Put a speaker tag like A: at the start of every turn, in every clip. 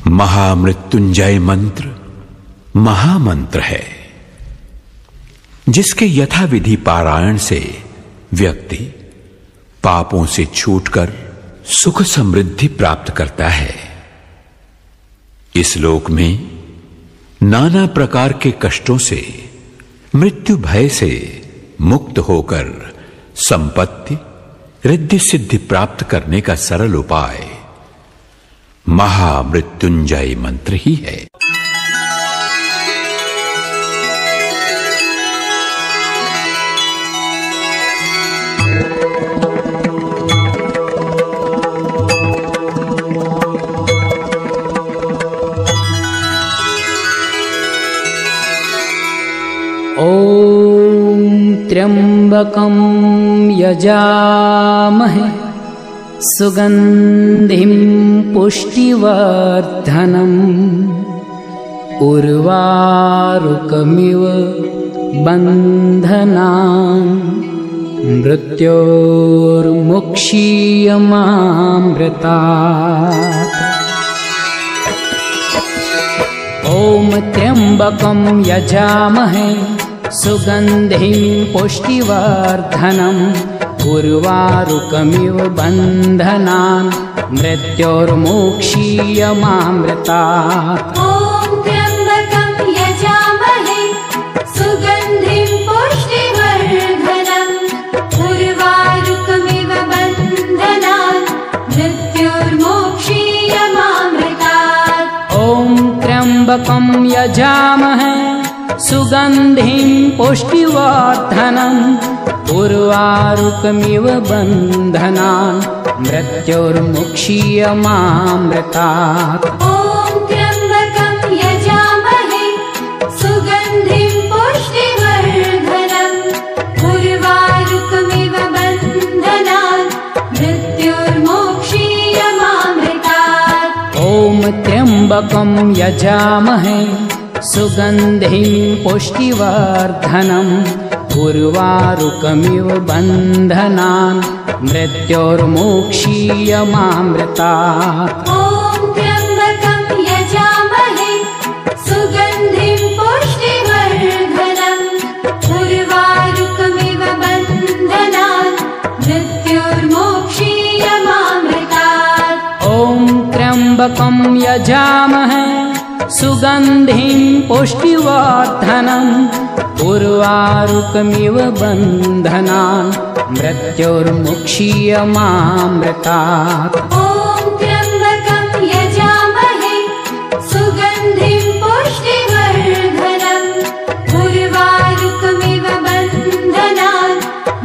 A: महामृत्युंजय मंत्र महामंत्र है, जिसके यथाविधि पारायण से व्यक्ति पापों से छूटकर सुख समृद्धि प्राप्त करता है। इस लोक में नाना प्रकार के कष्टों से, मृत्यु भय से मुक्त होकर संपत्ति रिद्धि सिद्धि प्राप्त करने का सरल उपाय महामृत्युंजय मंत्र ही है।
B: ओम त्र्यंबकं यजामहे सुगंधिं पुष्टिवर्धनम् उर्वारुकमिव बन्धनान् मृत्योर्मुक्षीयमामृतात्। ओम त्र्यंबकं यजामहे सुगंधिं पुष्टिवर्धनम् उर्वारुकमिव बन्धनान् मृत्योर्मुक्षीयमामृतात्।
C: ओम त्र्यंबकं यजामहे सुगंधिं पुष्टिवर्धनम् उर्वारुकमिव बन्धनान् मृत्योर्मुक्षीयमामृतात्।
B: ओम त्र्यंबकं यजामहे सुगंधिं पुष्टिवर्धनम् उर्वारुकमिव बन्धनान् मृत्योर्मुक्षीयमामृतात्।
C: ओम त्र्यंबकं यजामहे सुगंधिं पुष्टिवर्धनम् उर्वारुकमिव बन्धनान् मृत्योर्मुक्षीयमामृतात्।
B: ओम त्र्यंबकं यजामहे सुगंधिं पुष्टिवर्धनम् उर्वारुकमिव बन्धनान् मृत्योर्मुक्षीयमामृतात्।
C: ओम त्र्यंबकं यजामहे सुगंधिं पुष्टिवर्धनम् उर्वारुकमिव बन्धनान् मृत्योर्मुक्षीयमामृतात्।
B: ओम त्र्यंबकं यजामहे सुगंधिं पुष्टिवर्धनम् उर्वारुकमिव बन्धनान् मृत्योर्मुक्षीयमामृतात्।
C: ओम त्र्यंबकं यजामहे सुगंधिं पुष्टिवर्धनम् उर्वारुकमिव बन्धनान्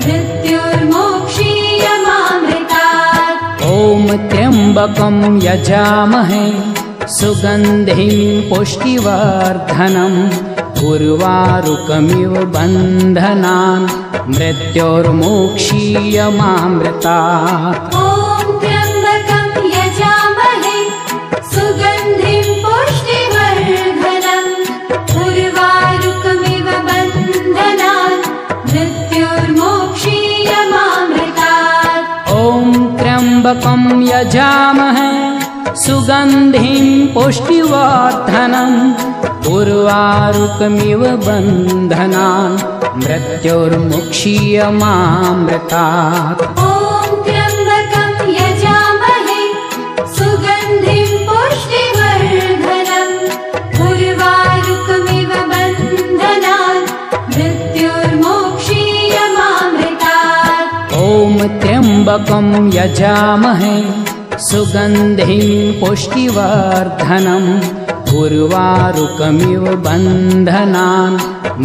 C: मृत्योर्मुक्षीयमामृतात्।
B: ओम त्र्यंबकं यजामहे सुगंधिं पुष्टिवर्धनम् उर्वारुकमिव बन्धनान् मृत्योर्मुक्षीयमामृतात्।
C: ओम त्र्यंबकं यजामहे सुगंधिं पुष्टिवर्धनम् उर्वारुकमिव बन्धनान् मृत्योर्मुक्षीयमामृतात्।
B: ओम त्र्यंबकं यजामहे सुगंधिं पुष्टिवर्धनम् उर्वारुकमिव बन्धनान् मृत्योर्मुक्षीयमामृतात्।
C: ओम त्र्यंबकं यजामहे सुगंधिं पुष्टिवर्धनम् उर्वारुकमिव बन्धनान् मृत्योर्मुक्षीयमामृतात्।
B: ओम त्र्यंबकं यजामहे सुगंधिं पुष्टिवर्धनम् उर्वारुकमिव बन्धनान्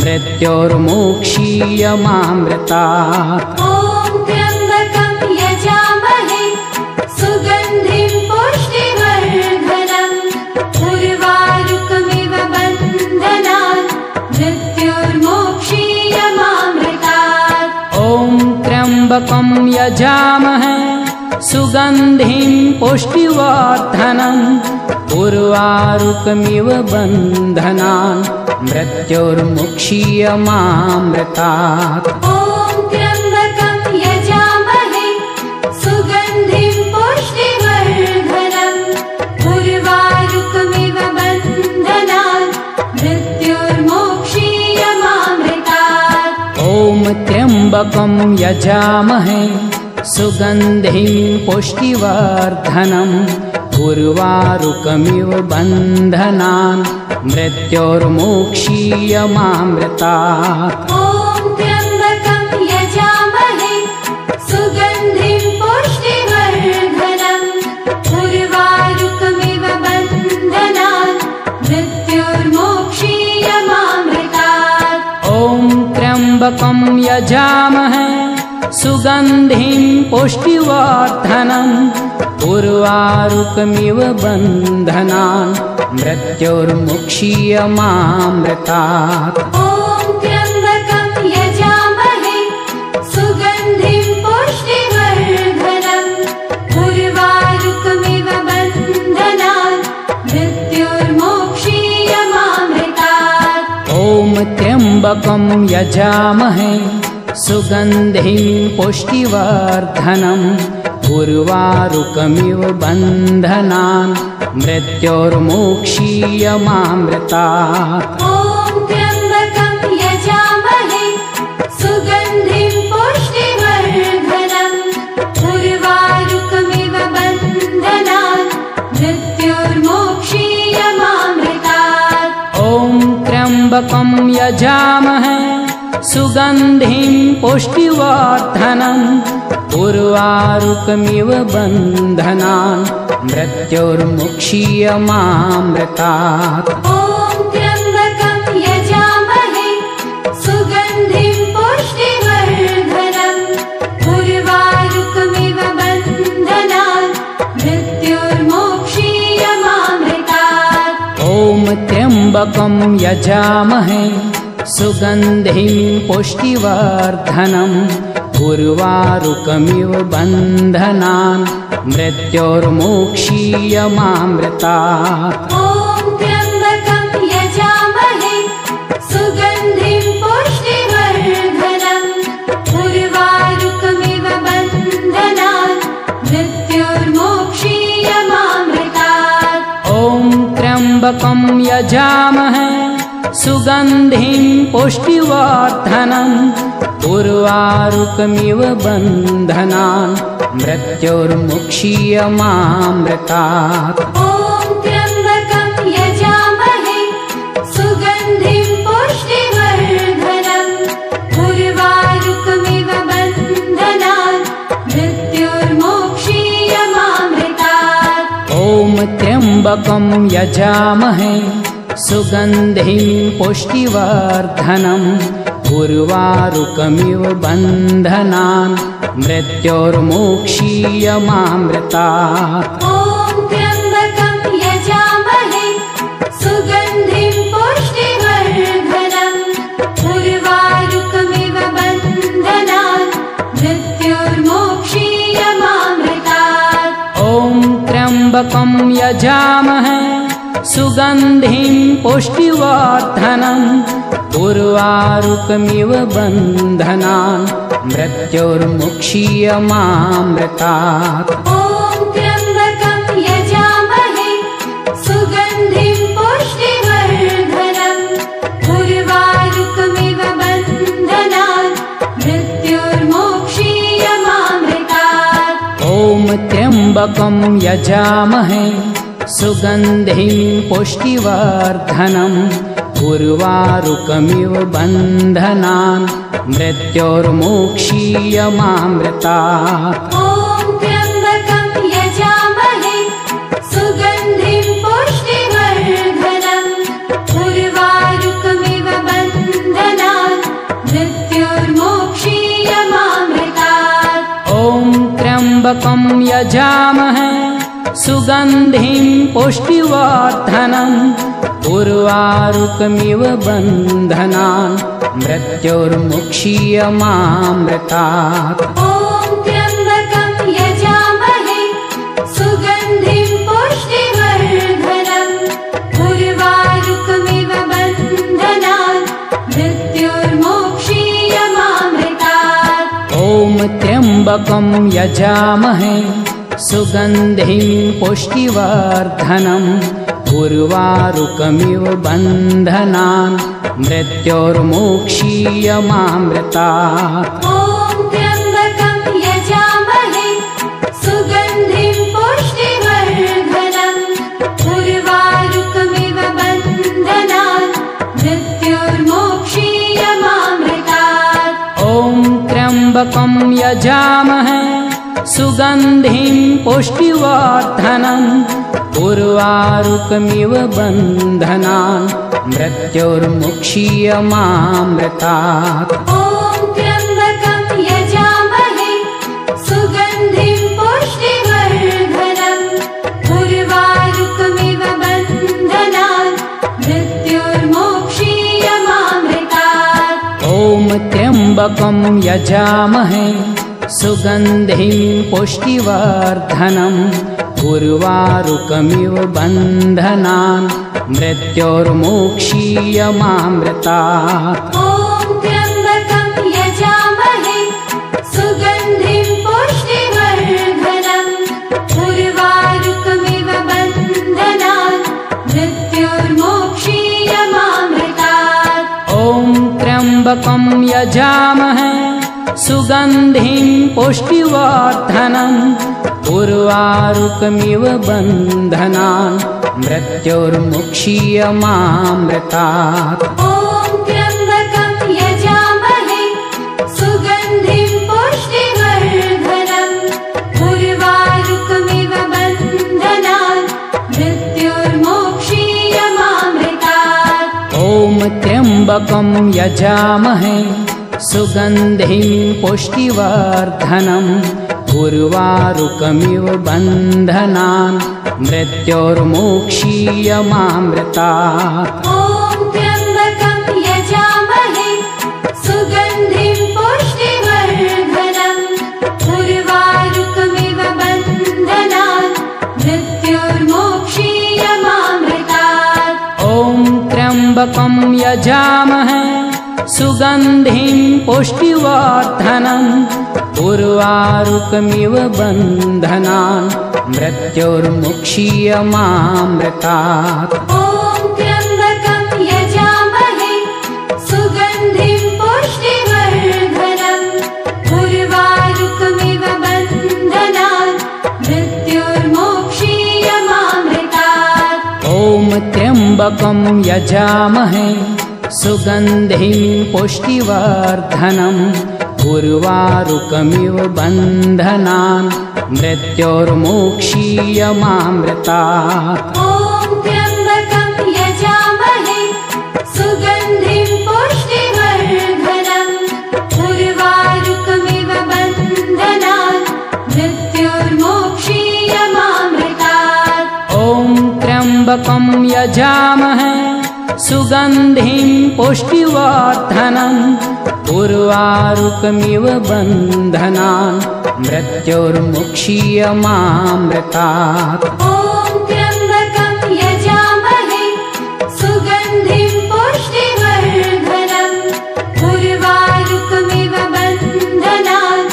B: मृत्योर्मुक्षीयमामृतात्।
C: ओम त्र्यंबकं यजामहे सुगंधिं पुष्टिवर्धनम् उर्वारुकमिव बन्धनान् मृत्योर्मुक्षीयमामृतात्।
B: ओम त्र्यंबकं यजामहे सुगंधिं पुष्टिवर्धनम् उर्वारुकमिव बन्धनान् मृत्योर्मुक्षीयमामृतात्।
C: ओम त्र्यंबकं यजामहे सुगंधिं पुष्टिवर्धनम् उर्वारुकमिव
B: त्र्यम्बकं यजामहे सुगन्धिं पुष्टिवर्धनम् उर्वारुकमिव बन्धनान् मृत्योर्मोक्षीयमामृतात्।
C: ॐ त्र्यम्बकं यजामहे सुगन्धिं पुष्टिवर्धनम् उर्वारुकमिव बन्धनान् मृत्योर्मोक्षीयमामृतात्।
B: ॐ त्र्यम्बकं यजामहे सुगन्धिं पुष्टिवर्धनम् उर्वारुकमिव बन्धनान् मृत्योर्मुक्षीयमामृतात्।
C: ॐ त्र्यम्बकं यजामहे सुगन्धिं पुष्टिवर्धनम् उर्वारुकमिव बन्धनान् मृत्योर्मोक्षीयमामृतात्।
B: ॐ त्र्यम्बकं यजामहे सुगन्धिं पुष्टिवर्धनम् उर्वारुकमिव बन्धनान् मृत्योर्मोक्षीयमामृतात्।
C: ॐ त्र्यम्बकं यजामहे सुगन्धिं पुष्टिवर्धनम् उर्वारुकमिव बन्धनान् मृत्योर्मोक्षीयमामृतात्।
B: ॐ त्र्यम्बकं यजामहे सुगन्धिं पुष्टिवर्धनम् उर्वारुकमिव बन्धनान् मृत्योर्मुक्षीयमामृतात्।
C: ॐ त्र्यम्बकं यजामहे सुगन्धिं पुष्टिवर्धनम् उर्वारुकमिव बन्धनान् मृत्योर्मोक्षीयमामृतात्।
B: ॐ त्र्यम्बकं यजामहे सुगन्धिं पुष्टिवर्धनम् उर्वारुकमिव बन्धनान् मृत्योर्मोक्षीयमामृतात्।
C: ॐ त्र्यम्बकं यजामहे सुगन्धिं पुष्टिवर्धनम् उर्वारुकमिव बन्धनान् मृत्योर्मोक्षीयमामृतात्।
B: ॐ त्र्यम्बकं यजामहे सुगन्धिं पुष्टिवर्धनम् उर्वारुकमिव बन्धनान् मृत्योर्मुक्षीयमामृतात्।
C: ॐ त्र्यम्बकं यजामहे सुगन्धिं पुष्टिवर्धनम् उर्वारुकमिव बन्धनान् मृत्योर्मोक्षीयमामृतात्।
B: ॐ त्र्यम्बकं यजामहे सुगन्धिं पुष्टिवर्धनम् उर्वारुकमिव बन्धनान् मृत्योर्मोक्षीयमामृतात्।
C: ॐ त्र्यम्बकं यजामहे सुगन्धिं पुष्टिवर्धनम् उर्वारुकमिव बन्धनान् मृत्योर्मोक्षीयमामृतात्।
B: ॐ त्र्यम्बकं यजामहे सुगन्धिं पुष्टिवर्धनम् उर्वारुकमिव बन्धनान् मृत्योर्मुक्षीयमामृतात्।
C: ॐ त्र्यम्बकं यजामहे सुगन्धिं पुष्टिवर्धनम् उर्वारुकमिव बन्धनान् मृत्योर्मोक्षीयमामृतात्।
B: ॐ त्र्यम्बकं यजामहे सुगन्धिं पुष्टिवर्धनम् उर्वारुकमिव बन्धनान् मृत्योर्मोक्षीयमामृतात्।
C: ॐ त्र्यम्बकं यजामहे सुगन्धिं पुष्टिवर्धनम् उर्वारुकमिव बन्धनान् मृत्योर्मोक्षीयमामृतात्।
B: ॐ त्र्यम्बकं यजामहे सुगन्धिं पुष्टिवर्धनम् उर्वारुकमिव बन्धनान् मृत्योर्मुक्षीयमामृतात्।
C: ॐ त्र्यम्बकं यजामहे सुगन्धिं पुष्टिवर्धनम् उर्वारुकमिव बन्धनान् मृत्योर्मोक्षीयमामृतात्।
B: ॐ त्र्यम्बकं यजामहे सुगन्धिं पुष्टिवर्धनम् उर्वारुकमिव बन्धनान् मृत्योर्मोक्षीयमामृतात्।
C: ॐ त्र्यम्बकं यजामहे सुगन्धिं पुष्टिवर्धनम् उर्वारुकमिव बन्धनान् मृत्योर्मोक्षीयमामृतात्।
B: ॐ त्र्यम्बकं यजामहे सुगन्धिं पुष्टिवर्धनम् उर्वारुकमिव बन्धनान् मृत्योर्मुक्षीयमामृतात्।
C: ॐ त्र्यम्बकं यजामहे सुगन्धिं पुष्टिवर्धनम् उर्वारुकमिव बन्धनान् मृत्योर्मोक्षीयमामृतात्।
B: ॐ त्र्यम्बकं यजामहे सुगन्धिं पुष्टिवर्धनम् उर्वारुकमिव बन्धनान् मृत्योर्मोक्षीयमामृतात्।
C: ॐ त्र्यम्बकं यजामहे सुगन्धिं पुष्टिवर्धनम् उर्वारुकमिव बन्धनान् मृत्योर्मोक्षीयमामृतात्।
B: ॐ त्र्यम्बकं यजामहे सुगन्धिं पुष्टिवर्धनम् उर्वारुकमिव बन्धनान् मृत्योर्मुक्षीयमामृतात्।
C: ॐ त्र्यम्बकं यजामहे सुगन्धिं पुष्टिवर्धनम् उर्वारुकमिव बन्धनान् मृत्योर्मोक्षीयमामृतात्।
B: ॐ त्र्यम्बकं यजामहे सुगन्धिं पुष्टिवर्धनम् उर्वारुकमिव बन्धनान् मृत्योर्मोक्षीयमामृतात्।
C: ॐ त्र्यम्बकं यजामहे सुगन्धिं पुष्टिवर्धनम् उर्वारुकमिव बन्धनान् मृत्योर्मोक्षीयमामृतात्।
B: ॐ त्र्यम्बकं यजामहे सुगन्धिं पुष्टिवर्धनम् उर्वारुकमिव बन्धनान् मृत्योर्मुक्षीयमामृतात्।
C: ॐ त्र्यम्बकं यजामहे सुगन्धिं पुष्टिवर्धनम् उर्वारुकमिव बन्धनान् मृत्योर्मोक्षीयमामृतात्।
B: ॐ त्र्यम्बकं यजामहे सुगन्धिं पुष्टिवर्धनम् उर्वारुकमिव बन्धनान् मृत्योर्मोक्षीयमामृतात्।
C: ॐ त्र्यम्बकं यजामहे सुगन्धिं पुष्टिवर्धनम् उर्वारुकमिव बन्धनान् मृत्योर्मोक्षीयमामृतात्।
B: ॐ त्र्यम्बकं यजामहे सुगन्धिं पुष्टिवर्धनम् उर्वारुकमिव बन्धनान् मृत्योर्मुक्षीयमामृतात्।
C: ॐ त्र्यम्बकं यजामहे सुगन्धिं पुष्टिवर्धनम् उर्वारुकमिव बन्धनान्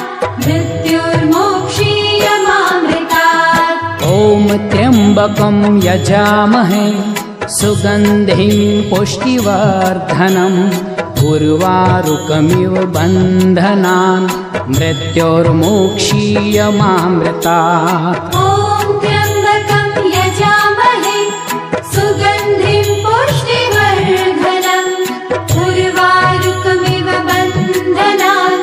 C: मृत्योर्मोक्षीयमामृतात्।
B: ॐ त्र्यम्बकं यजामहे सुगन्धिं पुष्टिवर्धनम् उर्वारुकमिव बन्धनान् मृत्योर्मोक्षीयमामृतात्।
C: ॐ त्र्यम्बकं यजामहे सुगन्धिं पुष्टिवर्धनम् उर्वारुकमिव बन्धनान्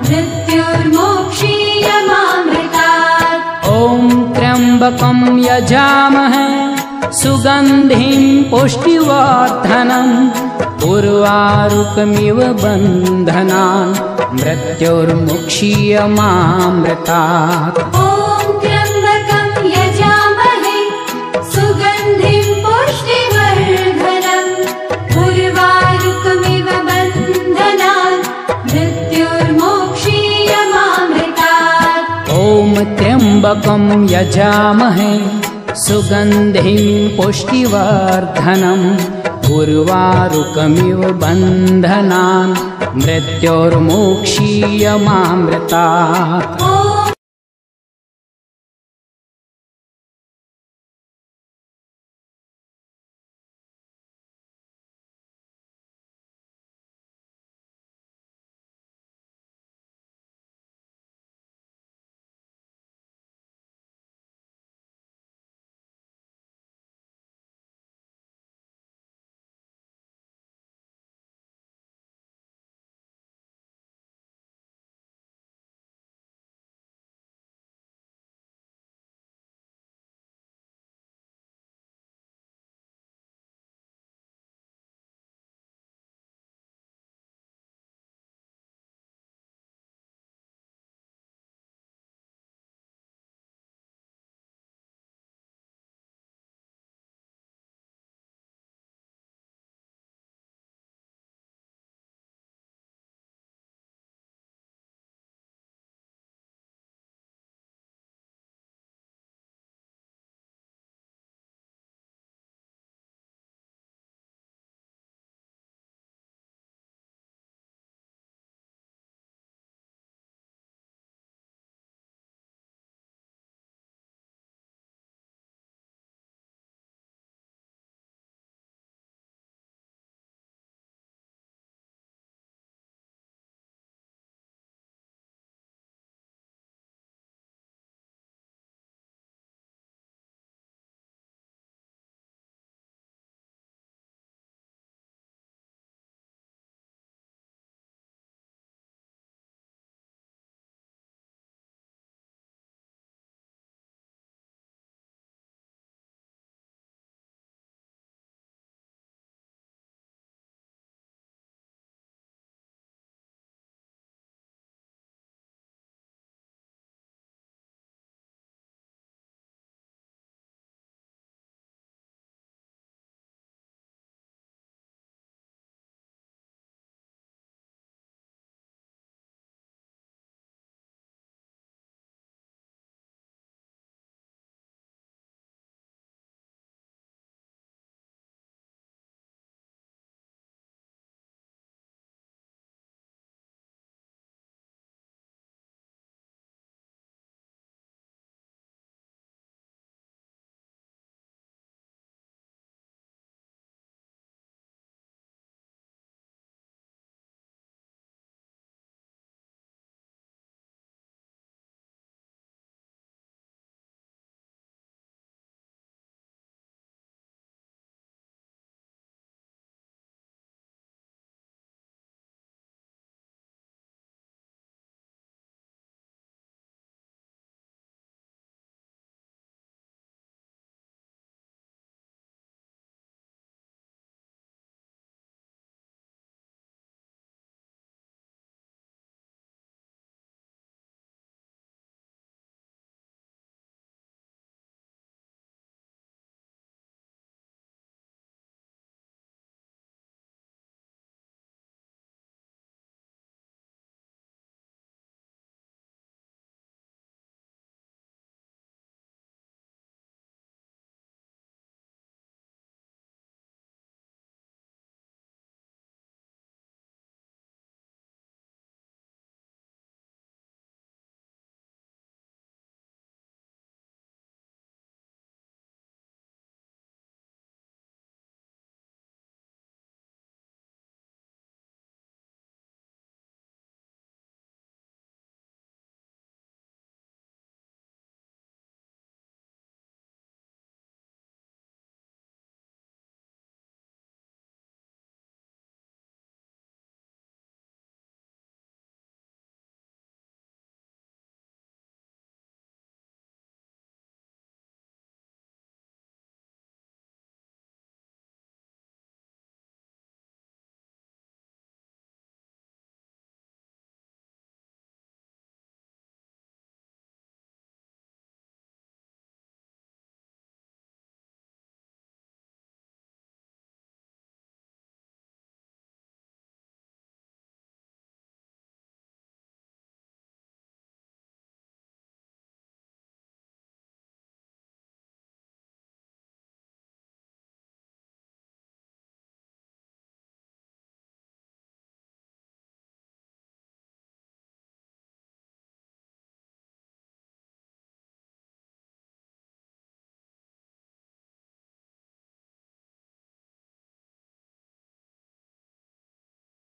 C: मृत्योर्मोक्षीयमामृतात्।
B: ॐ त्र्यम्बकं यजामहे सुगन्धिं पुष्टिवर्धनम् उर्वारुकमिव बन्धनान् मृत्योर्मुक्षीयमामृतात्।
C: ॐ त्र्यम्बकं यजामहे सुगन्धिं पुष्टिवर्धनम् उर्वारुकमिव बन्धनान् मृत्योर्मोक्षीयमामृतात्।
B: ॐ त्र्यम्बकं यजामहे सुगन्धिं पुष्टिवर्धनम् उर्वारुकमिव बन्धनान् मृत्योर्मुक्षीयमामृतात्।
C: ॐ